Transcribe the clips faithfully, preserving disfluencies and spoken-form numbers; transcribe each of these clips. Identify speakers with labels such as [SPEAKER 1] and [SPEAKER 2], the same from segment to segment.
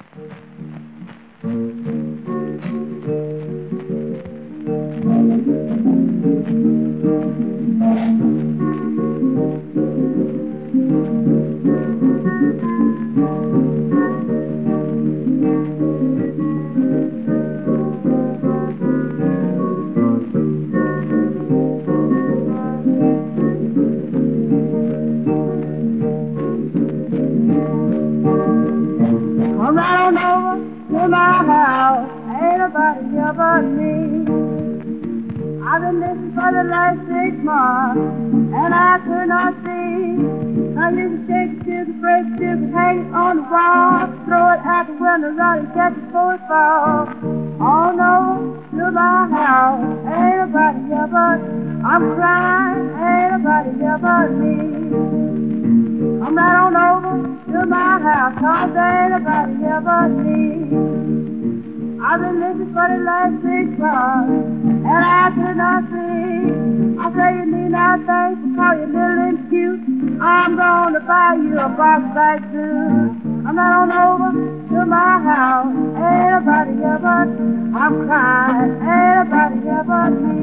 [SPEAKER 1] Come right on over to my house, ain't nobody here but me. I've been listening for the last six months, and I could not see. I used to take the sugar, break the sugar, hang it on the wall, throw it out the window, run and catch it before it falls. Oh no, to my house, ain't nobody here but I'm crying, ain't nobody here but me. Come right on over to my house, cause there ain't nobody here but me. I've been listening for the last six months, and I could not see. I say you need not things, call you little and cute. I'm gonna buy you a box bag too. Come right on over to my house, ain't nobody here but I'm crying, ain't nobody here but me.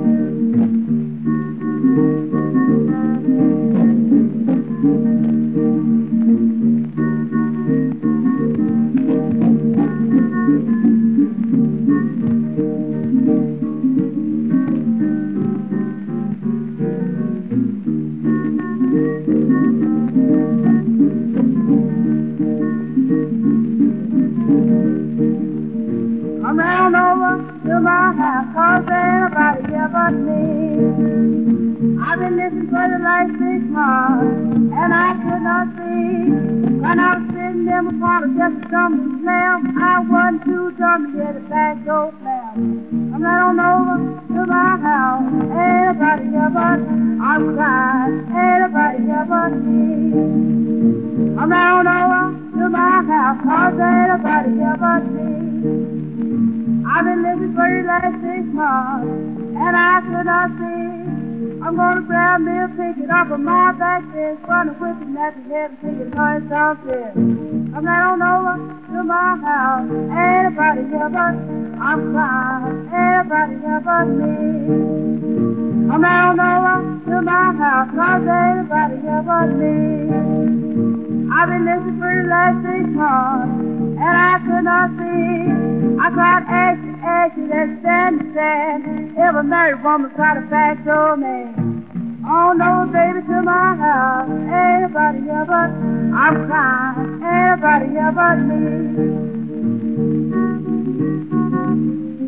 [SPEAKER 1] Come round over to my house, cause there ain't nobody here but me. I've been listening for the last six months, and I could not see. When I was sitting there upon a just something slam, I wasn't too dumb to get it back door slam. Come right on over to my house, ain't nobody here but I'm crying, ain't nobody here but me. Come right on over to my house, cause there ain't nobody here but me. I've been living for the last six months, and I could not see. I'm gonna grab me a picket off of my back fence, run a whipping at the head and pick it on something. I'm right on over to my house, ain't nobody here but I'm crying, ain't nobody here but me. I'm right on over to my house, cause there ain't nobody here but me. I've been listening for the last six months, and I could not see. I cried ashes, ashes, and stand, stand. Every married woman tried to back door man. Oh no, baby, to my house, ain't nobody here but I'm crying, ain't nobody here but me.